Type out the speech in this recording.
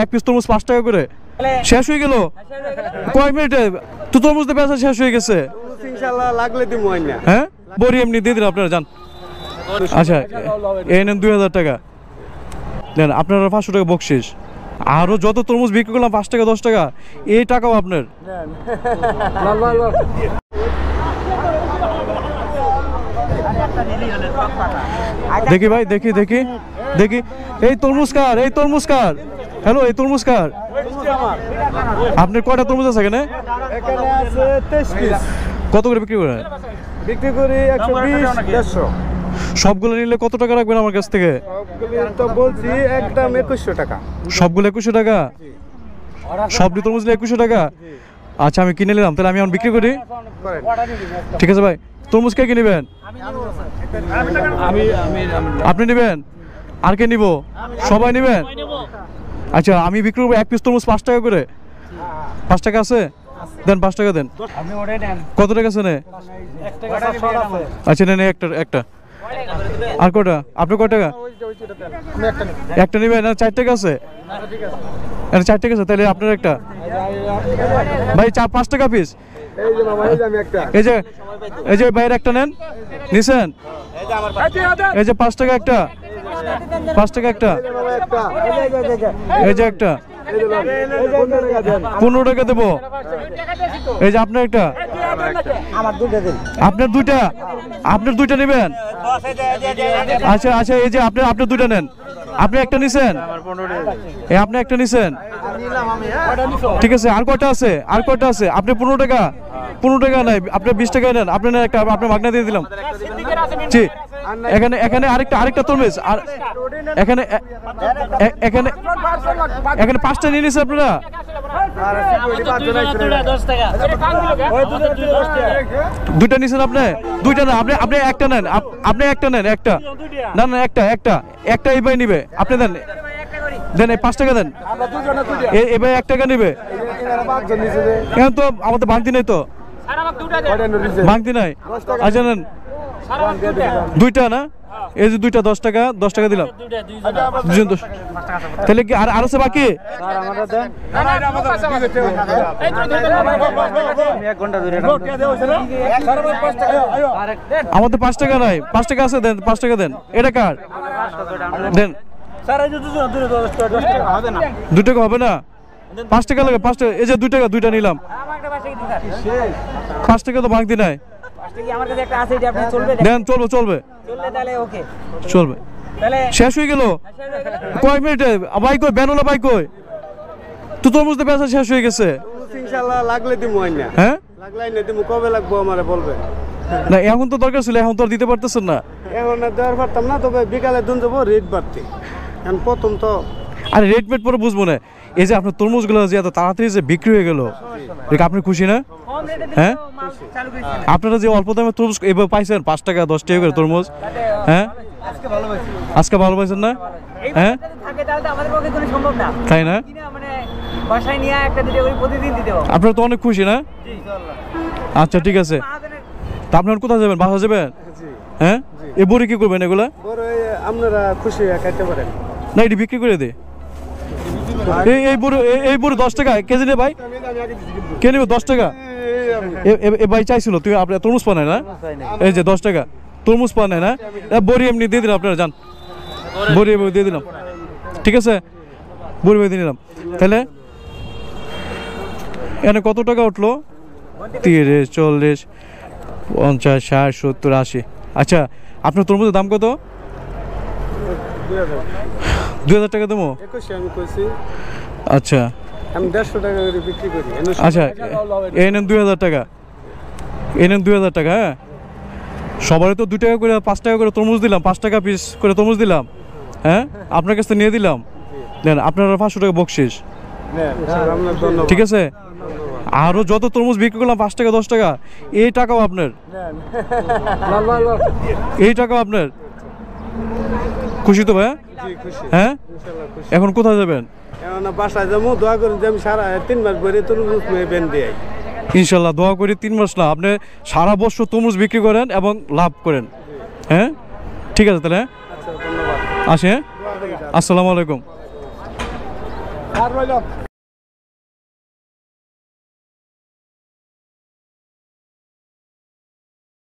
Piece তরমুজ 5 টাকা করে শেষ হয়ে গেল কয় মিনিটে? তো তরমুজ তো বেচা শেষ হয়ে গেছে। ইনশাআল্লাহ লাগলে দিব না। হ্যাঁ বড়ি এমনি দিয়ে দিন আপনারা যান। আচ্ছা এই নেন 2000 টাকা দেন, আপনারা 500 টাকা বকশিস। আরো যত তরমুজ বিক্রি করলাম 5 টাকা 10 টাকা, এই টাকাও আপনার। দেখি ভাই দেখি দেখি দেখি এই তরমুজ কার? এই তরমুজ কার? হ্যালো এই তরমুজ কার? আপনার কয়টা তরমুজ আছে এখানে? এখানে আছে 23 পিস। কত করে বিক্রি করেন? বিক্রি করি 120 150। সবগুলো নিলে কত টাকা রাখবেন আমার কাছ থেকে? সবগুলো তো বলছি একদম 2100 টাকা। সবগুলো 2100 টাকা? সবটি তরমুজ নিলে 2100 টাকা? আচ্ছা আমি কিনে নিলাম, তাহলে আমি এখন বিক্রি করি। ঠিক আছে ভাই, তরমুজ কে কিনবেন? আপনি নেবেন? আর কে নিব? সবাই নেবেন? আচ্ছা আমি বিক্রি করবো 1 পিস তরমুজ 5 টাকা করে। 5 টাকা আছে? দেন 5 টাকা দেন। কত টাকা আছে? আচ্ছা নেন একটা। আর কটা? আপনি কয় টাকা? একটা নেবেন? 4 টাকা আছে? 4 টাকা আছে, তাহলে আপনার একটা। ভাই 5 টাকা পিস। এই যে বাইরে একটা নেন, নিছেন? এই যে 5 টাকা একটা, 5 টাকা একটা। এই যে একটা 15 টাকা দেবো। এই যে আপনার একটা, আপনার দুইটা, আপনার দুইটা নেবেন? আচ্ছা আচ্ছা এই যে আপনার দুইটা নেন। আপনি একটা নিছেন? আপনি একটা নিছেন? ঠিক আছে, আর কয়টা আছে? আর কয়টা আছে? আপনি 15 টাকা, 15 টাকা নাই, আপনি 20 টাকা নেন। আপনি নেন একটা, আপনার মাগনা দিয়ে দিলাম। জি এখানে আরেকটা তরমুজ। আর এখানে 5টা নিয়ে নিছে আপনারা? দুইটা নিছেন আপনি? দুইটা না, আপনি একটা নেন। আপনি একটা নেন, একটা না না একটা এই ভাই নিবে। আপনি দেন দেন 5 টাকা দেন। এই ভাই 1 টাকা নিবে। এখন তো আমাদের ভাঙতি নেই, তো ভাঙতি নাই। আচ্ছা নেন দুইটা না, এই যে দুইটা 10 টাকা, 10 টাকা দিলাম। তাহলে কি আর আছে বাকি? আমাদের 5 টাকা নাই। 5 টাকা আছে? দেন 5 টাকা দেন। এটা কার? দেন। 2 টাকা হবে না? 5 টাকা লাগে। 5 টাকা, এই যে 2 টাকা, দুইটা নিলাম। 5 টাকা তো ভাঙতি নাই। দেন চলবে শেষ হয়ে গেল কয় মিনিটে? ভাই কই বেনোলা? ভাই কই? তো তরমুজ তো বেচা শেষ হয়ে গেছে। ইনশাআল্লাহ লাগলে দিব না। হ্যাঁ লাগলাই না দিব। কবে লাগবো আমারে বলবেন? না এখন তো দরকার ছিল, এখন তো আর দিতে পারতেছেন না। এখন না দেওয়ার পারতাম না, তবে বিকালে দুন যাবো রেট বাড়তে। এখন প্রথম তো আরে রেট মেট পরে বুঝবো না। এই যে আপনার তরমুজগুলো যে এত তাড়াতাড়ি যে বিক্রি হয়ে গেল, আপনি খুশি না? হ্যাঁ আপনারা যে অল্প দামে তরমুজ এবার পাইছেন 5 টাকা 10 টাকা করে তরমুজ, হ্যাঁ আজকে ভালো পাইছেন না? হ্যাঁ তাই না? আপনারা তো অনেক খুশি না? আচ্ছা ঠিক আছে, তা আপনার কোথায় যাবেন? বাসা যাবেন? হ্যাঁ এ বড়ি কি করবেন? এগুলা আপনারা খুশি খাইতে পারেন না? এটি বিক্রি করে দে। এই বুড়ো 10 টাকা কেজি নে ভাই। কে নেবে 10 টাকা? এ ভাই চাইছিল তুই আপনার তরমুজ পান না? এই যে 10 টাকা তরমুজ পান না? বড়ি এমনি দিয়ে দিলাম, আপনারা যান। বড়ি দিয়ে দিলাম, ঠিক আছে? বড়ি দিয়ে দিলাম। তাহলে এখানে কত টাকা উঠলো? 30 40 50 60 70 80। আচ্ছা আপনার তরমুজের দাম কত? 2000 টাকা দেবো। আচ্ছা আমি 150 টাকা করে বিক্রি করি। আচ্ছা এই নেন 2000 টাকা, এই নেন 2000 টাকা। হ্যাঁ সবারই তো 2 টাকা করে 5 টাকা করে তরমুজ দিলাম, 5 টাকা পিস করে তরমুজ দিলাম। হ্যাঁ আপনার কাছে নিয়ে দিলাম। দেন আপনারা 500 টাকা বকশিস। ঠিক আছে, আরো যত তরমুজ বিক্রি করলাম 5 টাকা 10 টাকা, এই টাকাও আপনার। এই টাকাও আপনার। খুশি তো ভাই? হ্যাঁ এখন কোথায় যাবেন? বাসায় যাবো। দোয়া করেন যে আমি সারা 3 মাস ধরে তরমুজ বেন দিই। ইনশাল্লাহ দোয়া করি 3 মাস না, আপনি সারা বছর তরমুজ বিক্রি করেন এবং লাভ করেন। হ্যাঁ ঠিক আছে তাহলে আসে। আসসালামু আলাইকুম। আর রইল